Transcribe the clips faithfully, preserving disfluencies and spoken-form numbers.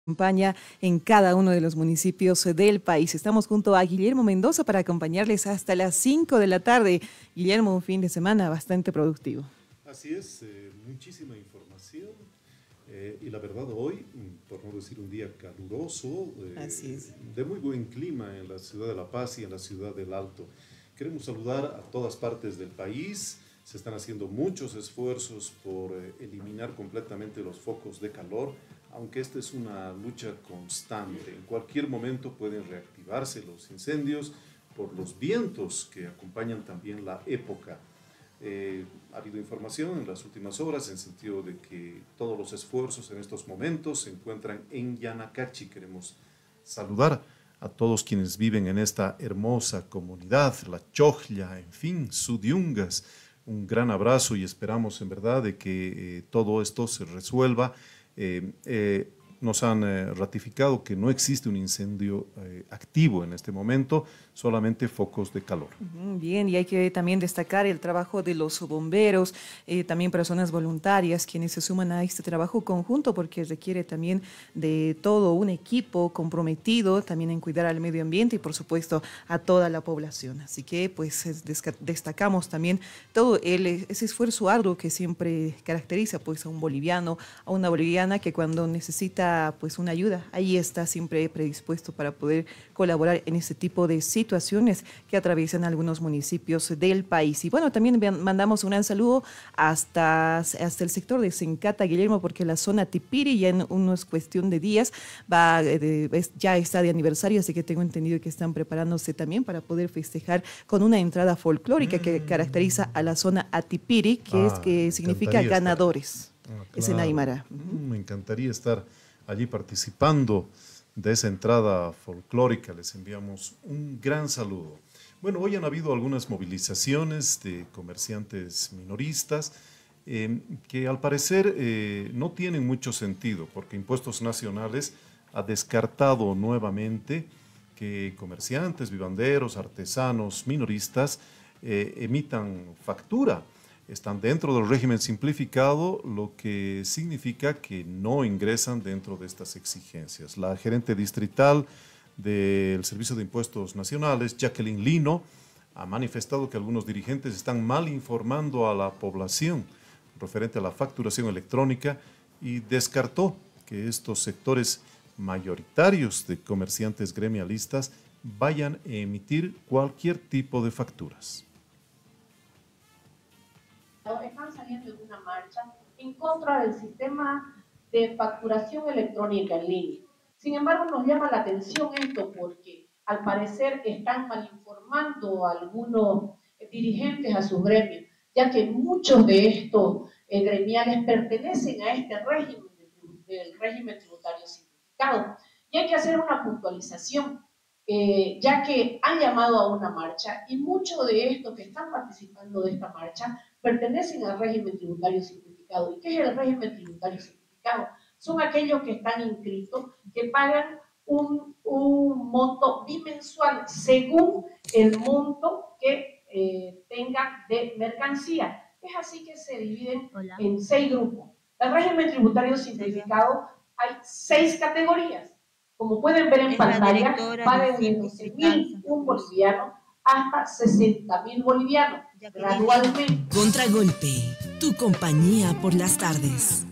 Acompaña en cada uno de los municipios del país. Estamos junto a Guillermo Mendoza para acompañarles hasta las cinco de la tarde. Guillermo, un fin de semana bastante productivo. Así es, eh, muchísima información eh, y la verdad hoy, por no decir un día caluroso, eh, Así es. de muy buen clima en la ciudad de La Paz y en la ciudad del Alto. Queremos saludar a todas partes del país. Se están haciendo muchos esfuerzos por eh, eliminar completamente los focos de calor, aunque esta es una lucha constante. En cualquier momento pueden reactivarse los incendios por los vientos que acompañan también la época. Eh, ha habido información en las últimas horas en sentido de que todos los esfuerzos en estos momentos se encuentran en Yanacachi. Queremos saludar a todos quienes viven en esta hermosa comunidad, La Chojlla, en fin, Sudiungas. Un gran abrazo y esperamos en verdad de que eh, todo esto se resuelva. Eh, eh, nos han eh, ratificado que no existe un incendio eh, activo en este momento, solamente focos de calor. Bien, y hay que también destacar el trabajo de los bomberos, eh, también personas voluntarias quienes se suman a este trabajo conjunto porque requiere también de todo un equipo comprometido también en cuidar al medio ambiente y por supuesto a toda la población. Así que pues destacamos también todo el, ese esfuerzo arduo que siempre caracteriza pues a un boliviano, a una boliviana que cuando necesita pues una ayuda, ahí está siempre predispuesto para poder colaborar en este tipo de situaciones que atraviesan algunos municipios del país. Y bueno, también mandamos un gran saludo hasta, hasta el sector de Sencata, Guillermo, porque la zona Tipiri ya en unos cuestión de días va, de, ya está de aniversario, así que tengo entendido que están preparándose también para poder festejar con una entrada folclórica mm. que caracteriza a la zona Atipiri, que, ah, es, que significa ganadores. Ah, claro. Es en Aymara. Me encantaría estar allí participando de esa entrada folclórica. Les enviamos un gran saludo. Bueno, hoy han habido algunas movilizaciones de comerciantes minoristas eh, que al parecer eh, no tienen mucho sentido porque Impuestos Nacionales ha descartado nuevamente que comerciantes, vivanderos, artesanos, minoristas eh, emitan factura. Están dentro del régimen simplificado, lo que significa que no ingresan dentro de estas exigencias. La gerente distrital del Servicio de Impuestos Nacionales, Jacqueline Lino, ha manifestado que algunos dirigentes están mal informando a la población referente a la facturación electrónica y descartó que estos sectores mayoritarios de comerciantes gremialistas vayan a emitir cualquier tipo de facturas. Están saliendo en una marcha en contra del sistema de facturación electrónica en línea. Sin embargo, nos llama la atención esto porque al parecer están mal informando a algunos dirigentes a sus gremios, ya que muchos de estos eh, gremiales pertenecen a este régimen, del régimen tributario simplificado. Y hay que hacer una puntualización, eh, ya que han llamado a una marcha y muchos de estos que están participando de esta marcha pertenecen al régimen tributario simplificado. ¿Y qué es el régimen tributario simplificado? Son aquellos que están inscritos, que pagan un, un monto bimensual según el monto que eh, tengan de mercancía. Es así que se dividen Hola. en seis grupos. El régimen tributario simplificado hay seis categorías. Como pueden ver en es pantalla, va desde doce mil un boliviano hasta sesenta mil bolivianos, gradualmente. Contragolpe, tu compañía por las tardes.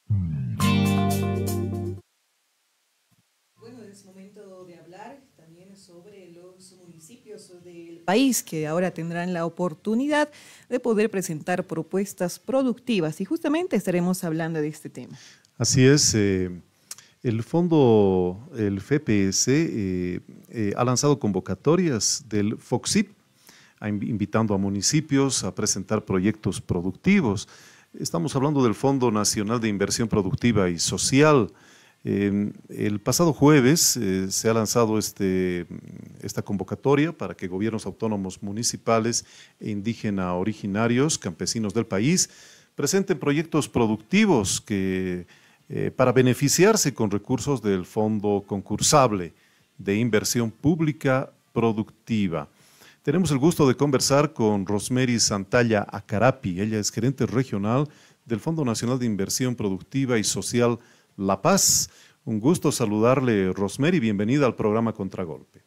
Bueno, es momento de hablar también sobre los municipios del país que ahora tendrán la oportunidad de poder presentar propuestas productivas y justamente estaremos hablando de este tema. Así es. Eh... El fondo, el F P S, eh, eh, ha lanzado convocatorias del FOXIP, invitando a municipios a presentar proyectos productivos. Estamos hablando del Fondo Nacional de Inversión Productiva y Social. Eh, el pasado jueves eh, se ha lanzado este, esta convocatoria para que gobiernos autónomos municipales e indígenas originarios, campesinos del país, presenten proyectos productivos que Eh, para beneficiarse con recursos del Fondo Concursable de Inversión Pública Productiva. Tenemos el gusto de conversar con Rosemary Santalla Acarapi. Ella es gerente regional del Fondo Nacional de Inversión Productiva y Social La Paz. Un gusto saludarle, Rosemary, bienvenida al programa Contragolpe.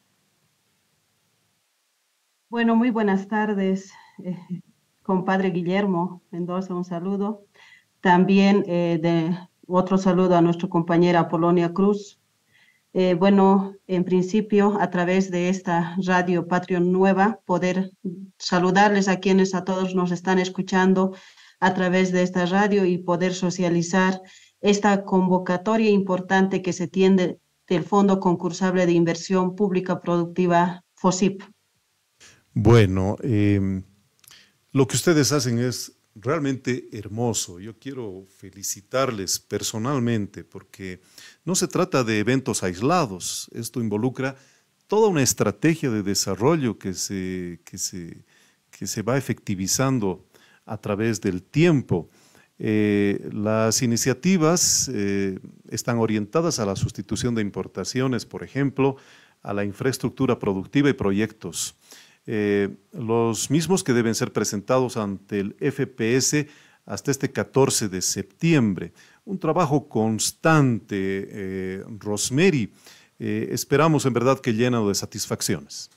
Bueno, muy buenas tardes, eh, compadre Guillermo Mendoza, un saludo. También eh, de otro saludo a nuestra compañera Polonia Cruz. Eh, bueno, en principio, a través de esta radio Patreon Nueva, poder saludarles a quienes a todos nos están escuchando a través de esta radio y poder socializar esta convocatoria importante que se tiene del Fondo Concursable de Inversión Pública Productiva FOSIP. Bueno, eh, lo que ustedes hacen es realmente hermoso. Yo quiero felicitarles personalmente porque no se trata de eventos aislados. Esto involucra toda una estrategia de desarrollo que se, que se, que se va efectivizando a través del tiempo. Eh, las iniciativas eh, están orientadas a la sustitución de importaciones, por ejemplo, a la infraestructura productiva y proyectos. Eh, los mismos que deben ser presentados ante el F P S hasta este catorce de septiembre. Un trabajo constante, eh, Rosemary. Eh, esperamos en verdad que lleno de satisfacciones.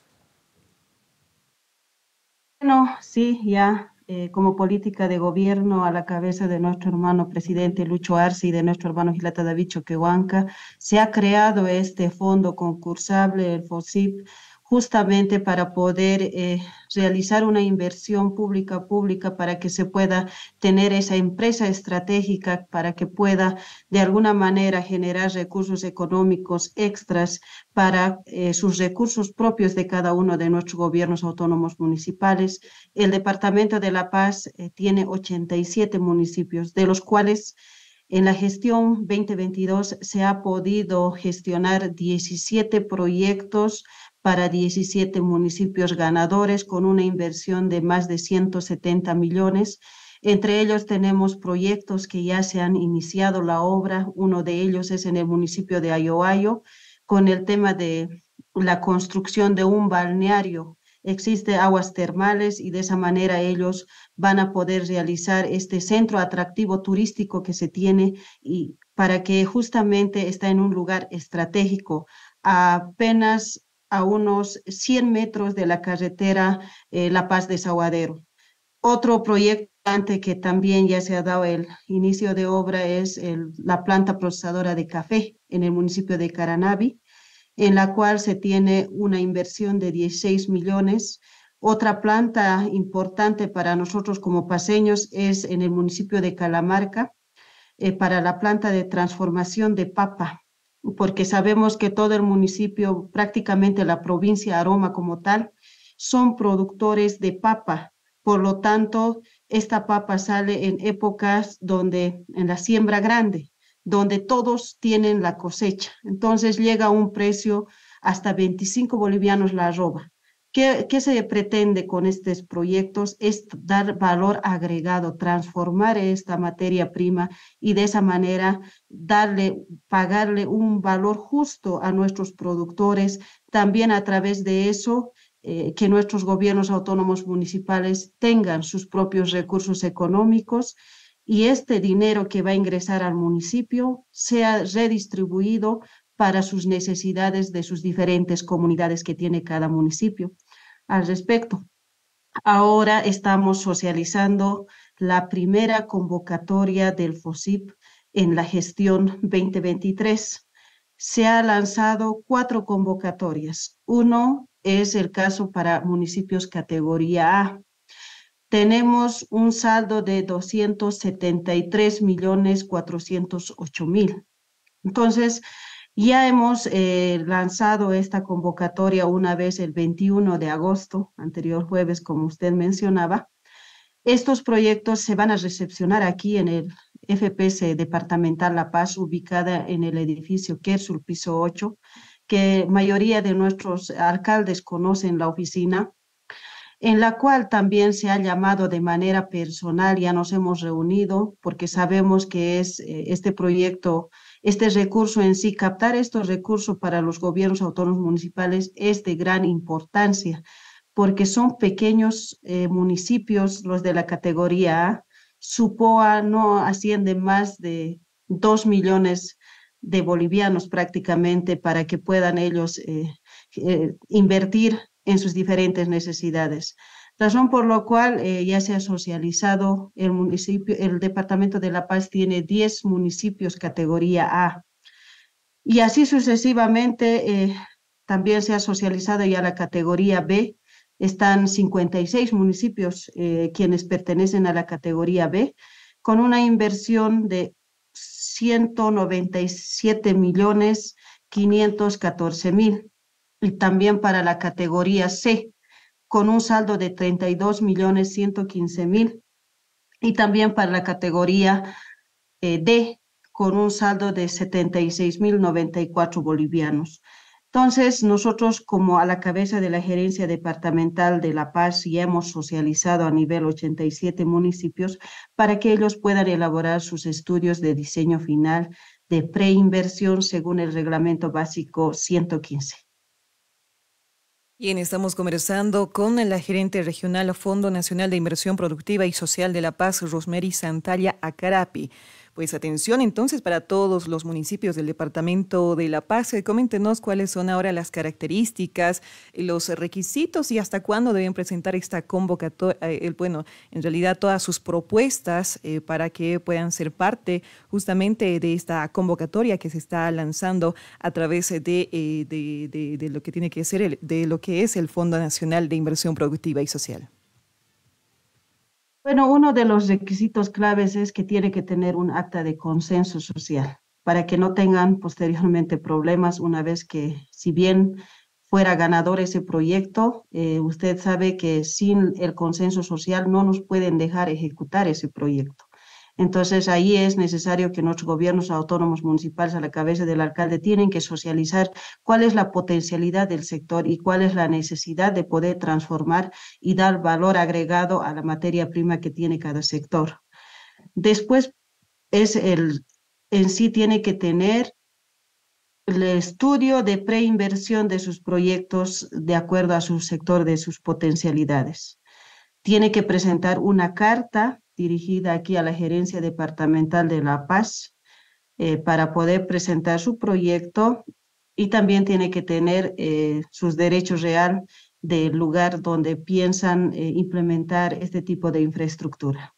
Bueno, sí, ya eh, como política de gobierno a la cabeza de nuestro hermano presidente Lucho Arce y de nuestro hermano Gilata David Choquehuanca, se ha creado este fondo concursable, el FOSIP, justamente para poder eh, realizar una inversión pública pública para que se pueda tener esa empresa estratégica, para que pueda de alguna manera generar recursos económicos extras para eh, sus recursos propios de cada uno de nuestros gobiernos autónomos municipales. El Departamento de La Paz eh, tiene ochenta y siete municipios, de los cuales en la gestión veinte veintidós se ha podido gestionar diecisiete proyectos para diecisiete municipios ganadores con una inversión de más de ciento setenta millones. Entre ellos tenemos proyectos que ya se han iniciado la obra. Uno de ellos es en el municipio de Ayoayo, con el tema de la construcción de un balneario. Existe aguas termales y de esa manera ellos van a poder realizar este centro atractivo turístico que se tiene y para que justamente está en un lugar estratégico, apenas a unos cien metros de la carretera eh, La Paz-Desaguadero. Otro proyecto que también ya se ha dado el inicio de obra es el, la planta procesadora de café en el municipio de Caranavi, en la cual se tiene una inversión de dieciséis millones. Otra planta importante para nosotros como paseños es en el municipio de Calamarca, eh, para la planta de transformación de papa, porque sabemos que todo el municipio, prácticamente la provincia Aroma como tal, son productores de papa. Por lo tanto, esta papa sale en épocas donde, en la siembra grande, donde todos tienen la cosecha. Entonces llega a un precio hasta veinticinco bolivianos la arroba. ¿Qué, ¿Qué se pretende con estos proyectos? Es dar valor agregado, transformar esta materia prima y de esa manera darle, pagarle un valor justo a nuestros productores. También a través de eso, eh, que nuestros gobiernos autónomos municipales tengan sus propios recursos económicos y este dinero que va a ingresar al municipio sea redistribuido para sus necesidades de sus diferentes comunidades que tiene cada municipio. Al respecto, ahora estamos socializando la primera convocatoria del FOSIP en la gestión veinte veintitrés. Se han lanzado cuatro convocatorias. Uno es el caso para municipios categoría A. Tenemos un saldo de doscientos setenta y tres millones cuatrocientos ocho mil. Entonces, ya hemos eh, lanzado esta convocatoria una vez el veintiuno de agosto, anterior jueves, como usted mencionaba. Estos proyectos se van a recepcionar aquí en el F P S Departamental La Paz, ubicada en el edificio Kersul, piso ocho, que mayoría de nuestros alcaldes conocen la oficina, en la cual también se ha llamado de manera personal, ya nos hemos reunido, porque sabemos que es eh, este proyecto, este recurso en sí, captar estos recursos para los gobiernos autónomos municipales es de gran importancia, porque son pequeños eh, municipios, los de la categoría A. Su P O A no asciende más de dos millones de bolivianos prácticamente para que puedan ellos eh, eh, invertir en sus diferentes necesidades. Razón por la cual eh, ya se ha socializado el municipio, el departamento de La Paz tiene diez municipios categoría A. Y así sucesivamente eh, también se ha socializado ya la categoría B. Están cincuenta y seis municipios eh, quienes pertenecen a la categoría B, con una inversión de ciento noventa y siete millones quinientos catorce mil. Y también para la categoría C, con un saldo de treinta y dos millones ciento quince mil. Y también para la categoría eh, D, con un saldo de setenta y seis mil noventa y cuatro bolivianos. Entonces, nosotros como a la cabeza de la Gerencia Departamental de La Paz ya hemos socializado a nivel ochenta y siete municipios para que ellos puedan elaborar sus estudios de diseño final de preinversión según el reglamento básico ciento quince. Bien, estamos conversando con la gerente regional Fondo Nacional de Inversión Productiva y Social de La Paz, Rosemary Santalla Acarapi. Pues atención entonces para todos los municipios del departamento de La Paz. Coméntenos cuáles son ahora las características, los requisitos y hasta cuándo deben presentar esta convocatoria, eh, bueno, en realidad todas sus propuestas eh, para que puedan ser parte justamente de esta convocatoria que se está lanzando a través de, eh, de, de, de lo que tiene que ser el, de lo que es el Fondo Nacional de Inversión Productiva y Social. Bueno, uno de los requisitos claves es que tiene que tener un acta de consenso social para que no tengan posteriormente problemas una vez que, si bien fuera ganador ese proyecto, eh, usted sabe que sin el consenso social no nos pueden dejar ejecutar ese proyecto. Entonces ahí es necesario que nuestros gobiernos autónomos municipales a la cabeza del alcalde tienen que socializar cuál es la potencialidad del sector y cuál es la necesidad de poder transformar y dar valor agregado a la materia prima que tiene cada sector. Después es el, en sí tiene que tener el estudio de preinversión de sus proyectos de acuerdo a su sector, de sus potencialidades. Tiene que presentar una carta dirigida aquí a la Gerencia Departamental de La Paz eh, para poder presentar su proyecto y también tiene que tener eh, sus derechos reales del lugar donde piensan eh, implementar este tipo de infraestructura.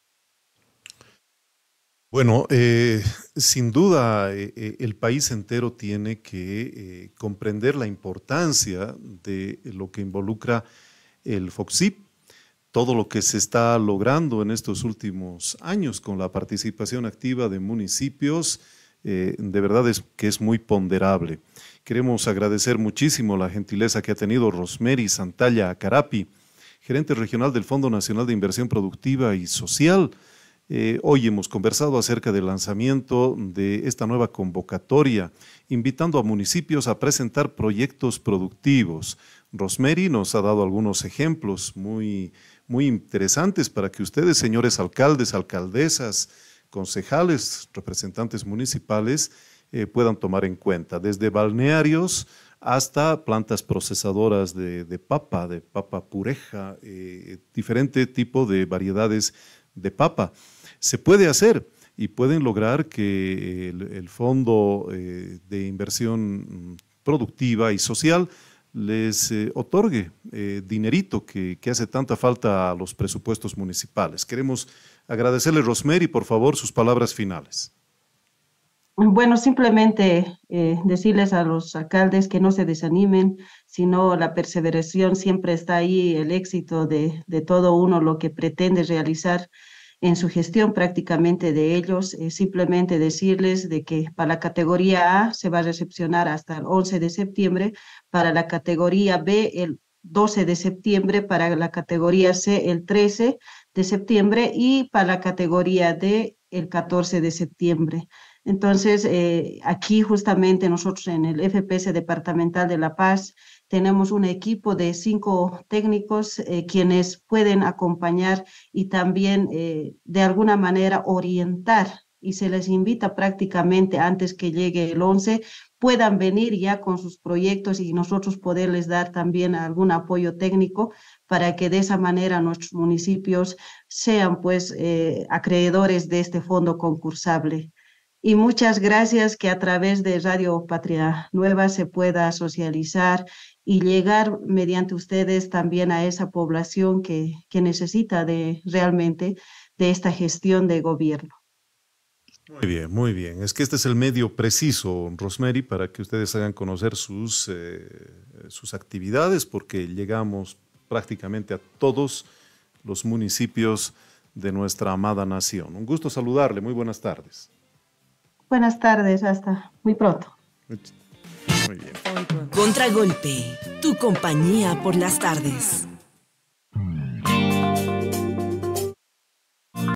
Bueno, eh, sin duda eh, el país entero tiene que eh, comprender la importancia de lo que involucra el FOXIP, todo lo que se está logrando en estos últimos años con la participación activa de municipios, eh, de verdad es que es muy ponderable. Queremos agradecer muchísimo la gentileza que ha tenido Rosemary Santalla Acarapi, gerente regional del Fondo Nacional de Inversión Productiva y Social. Eh, hoy hemos conversado acerca del lanzamiento de esta nueva convocatoria, invitando a municipios a presentar proyectos productivos. Rosemary nos ha dado algunos ejemplos muy muy interesantes para que ustedes, señores alcaldes, alcaldesas, concejales, representantes municipales, eh, puedan tomar en cuenta, desde balnearios hasta plantas procesadoras de, de papa, de papa pureja, eh, diferente tipo de variedades de papa. Se puede hacer y pueden lograr que el, el Fondo eh, de Inversión Productiva y Social les eh, otorgue eh, dinerito que, que hace tanta falta a los presupuestos municipales. Queremos agradecerle, Rosemary, por favor, sus palabras finales. Bueno, simplemente eh, decirles a los alcaldes que no se desanimen, sino la perseveración siempre está ahí, el éxito de, de todo uno, lo que pretende realizar en su gestión prácticamente de ellos, eh, simplemente decirles de que para la categoría A se va a recepcionar hasta el once de septiembre, para la categoría B el doce de septiembre, para la categoría C el trece de septiembre y para la categoría D el catorce de septiembre. Entonces, eh, aquí justamente nosotros en el F P S Departamental de La Paz tenemos un equipo de cinco técnicos eh, quienes pueden acompañar y también eh, de alguna manera orientar, y se les invita prácticamente antes que llegue el once, puedan venir ya con sus proyectos y nosotros poderles dar también algún apoyo técnico para que de esa manera nuestros municipios sean pues eh, acreedores de este fondo concursable. Y muchas gracias que a través de Radio Patria Nueva se pueda socializar y llegar mediante ustedes también a esa población que, que necesita de, realmente de esta gestión de gobierno. Muy bien, muy bien. Es que este es el medio preciso, Rosemary, para que ustedes hagan conocer sus, eh, sus actividades, porque llegamos prácticamente a todos los municipios de nuestra amada nación. Un gusto saludarle. Muy buenas tardes. Buenas tardes, hasta muy pronto. Muy bien. Contragolpe, tu compañía por las tardes.